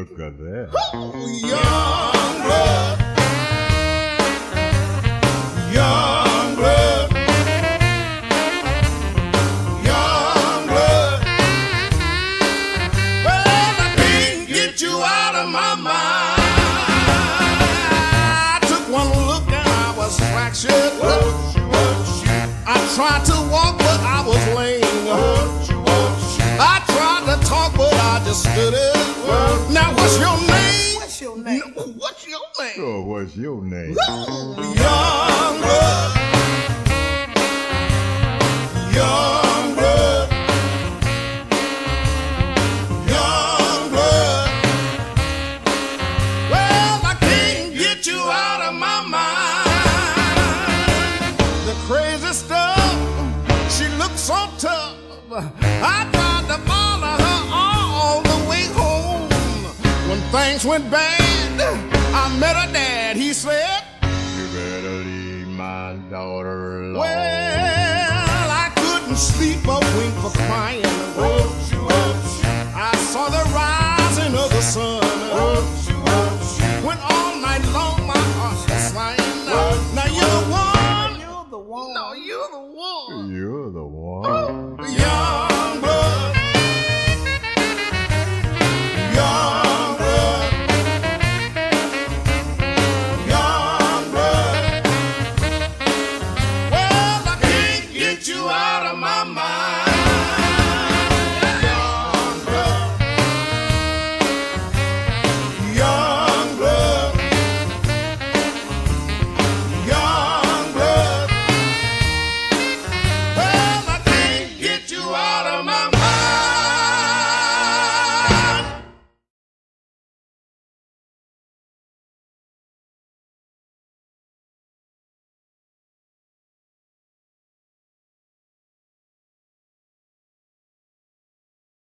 Look at that. Young blood, young blood, young blood. Well, I can't get you out of my mind. I took one look and I was fractured. I tried to walk but I was lame. I tried to talk but I just stood it. Now what's your name? What's your name? No, what's your name? Oh, what's your name? Young blood, young blood, young blood. Well, I can't get you out of my mind. The crazy stuff, she looks so tough. I tried to follow her all the way home. When things went bad, I met her dad. He said, You better leave my daughter alone. well, I couldn't sleep a wink for crying. I saw the rising of the sun. When all night long my heart was flying. Now you're the one. You're the one. No, you're the one. You're the one.